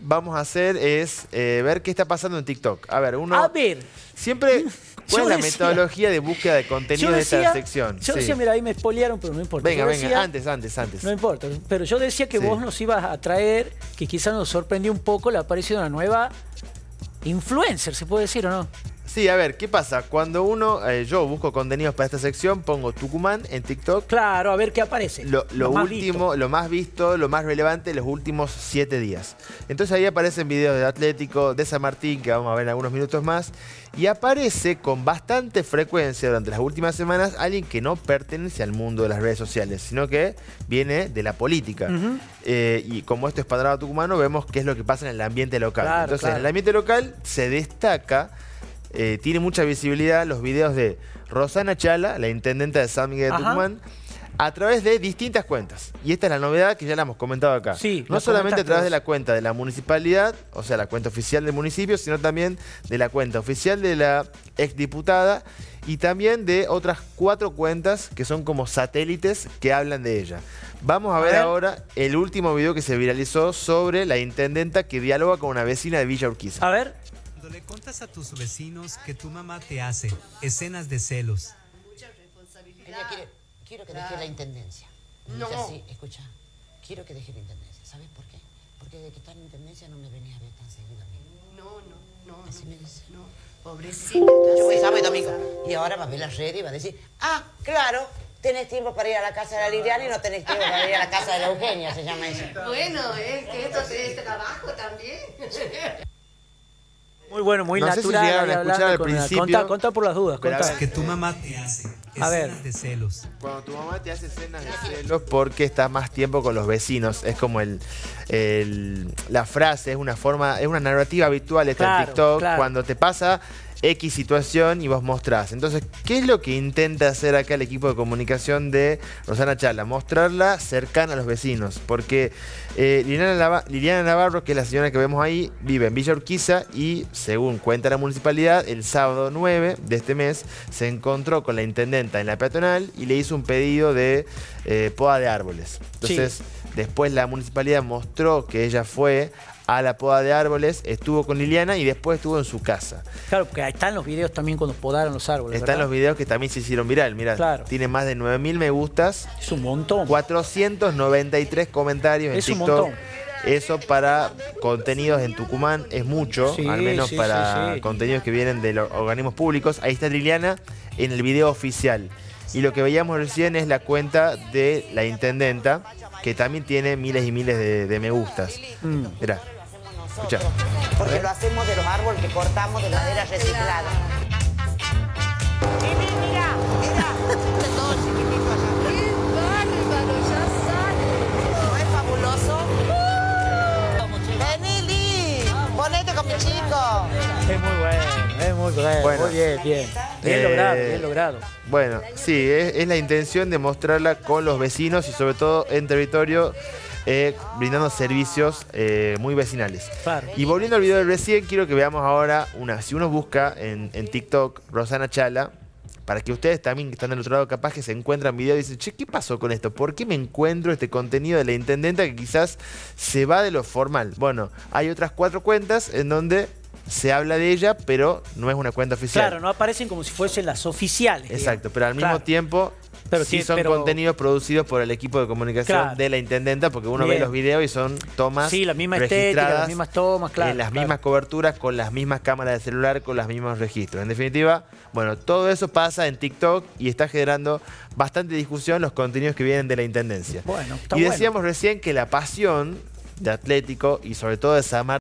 vamos a hacer es ver qué está pasando en TikTok. A ver, A ver. Siempre, ¿cuál es la decía, metodología de búsqueda de contenido de esta sección? Yo decía, mira, ahí me spoilearon, pero no importa. Venga, decía, antes. No importa, pero yo decía que vos nos ibas a traer, que quizás nos sorprendió un poco la aparición de una nueva influencer, ¿se puede decir o no? Sí, a ver, ¿qué pasa? Cuando yo busco contenidos para esta sección, pongo Tucumán en TikTok. Claro, a ver qué aparece. Lo último, lo más visto, lo más relevante, los últimos 7 días. Entonces ahí aparecen videos de Atlético, de San Martín, que vamos a ver en algunos minutos más. Y aparece con bastante frecuencia durante las últimas semanas alguien que no pertenece al mundo de las redes sociales, sino que viene de la política. Y como esto es Panorama Tucumano, vemos qué es lo que pasa en el ambiente local. Claro, Entonces, en el ambiente local se destaca... tiene mucha visibilidad los videos de Rosana Chala, la intendenta de San Miguel de Tucumán, a través de distintas cuentas. Y esta es la novedad que ya la hemos comentado acá. Sí, no solamente a través de la cuenta de la municipalidad, o sea, la cuenta oficial del municipio, sino también de la cuenta oficial de la exdiputada y también de otras 4 cuentas que son como satélites que hablan de ella. Vamos a ver ahora el último video que se viralizó sobre la intendenta que dialoga con una vecina de Villa Urquiza. A ver. Cuando le contas a tus vecinos que tu mamá te hace escenas de celos. Mucha responsabilidad. Quiero que deje la intendencia. No. Sí, escucha, quiero que deje la intendencia. ¿Sabes por qué? Porque desde que está en la intendencia no me venía a ver tan seguido a mí. No. Así me dice. No, pobrecita. Yo voy sábado y domingo. Y ahora va a ver las redes y va a decir, claro, tenés tiempo para ir a la casa de la Liliana y no tenés tiempo para ir a la casa de la Eugenia, se llama eso. Bueno, es que esto es trabajo también. Muy bueno, muy no natural. No sé si llegaron a escuchar al principio. Contá por las dudas. Contá. Que tu mamá te hace escenas de celos. Cuando tu mamá te hace escenas de celos porque estás más tiempo con los vecinos. Es como la frase, es una narrativa habitual esta en TikTok. Claro. Cuando te pasa X situación y vos mostrás. Entonces, ¿qué es lo que intenta hacer acá el equipo de comunicación de Rosana Chala? Mostrarla cercana a los vecinos. Porque Liliana Navarro, que es la señora que vemos ahí, vive en Villa Urquiza y, según cuenta la municipalidad, el sábado 9 de este mes se encontró con la intendenta en la peatonal y le hizo un pedido de poda de árboles. Entonces, después la municipalidad mostró que ella fue a la poda de árboles, estuvo con Liliana y después estuvo en su casa. Claro, porque ahí están los videos también cuando podaron los árboles. Están los videos que también se hicieron viral, mirá. Tiene más de 9.000 me gustas. Es un montón. 493 comentarios en TikTok. Es un montón. Eso para contenidos en Tucumán es mucho, al menos para contenidos que vienen de los organismos públicos. Ahí está Liliana en el video oficial. Y lo que veíamos recién es la cuenta de la intendenta, que también tiene miles y miles de me gustas. Mirá. Escuchá. Porque lo hacemos de los árboles que cortamos de madera reciclada. Mira. Todo chiquitito allá. ¡Qué bárbaro! ¡Ya sale! ¿No es fabuloso? Vení, Liz. Ponete con mi chico. Es muy bueno. Bueno. Muy bien. Bien logrado. Bueno, sí, es la intención de mostrarla con los vecinos y sobre todo en territorio brindando servicios muy vecinales. Claro. Y volviendo al video de recién, quiero que veamos ahora si uno busca en TikTok Rosana Chala, para que ustedes también que están del otro lado capaz que se encuentran videos y dicen, che, ¿qué pasó con esto? ¿Por qué me encuentro este contenido de la intendenta que quizás se va de lo formal? Bueno, hay otras 4 cuentas en donde se habla de ella, pero no es una cuenta oficial. Claro, no aparecen como si fuesen las oficiales. Exacto, pero al mismo tiempo sí son contenidos producidos por el equipo de comunicación de la intendenta, porque uno ve los videos y son tomas la misma estética, las mismas tomas, en las mismas coberturas, con las mismas cámaras de celular, con los mismos registros. En definitiva, bueno, todo eso pasa en TikTok y está generando bastante discusión los contenidos que vienen de la intendencia. Bueno, está y decíamos recién que la pasión de Atlético y sobre todo de San Martín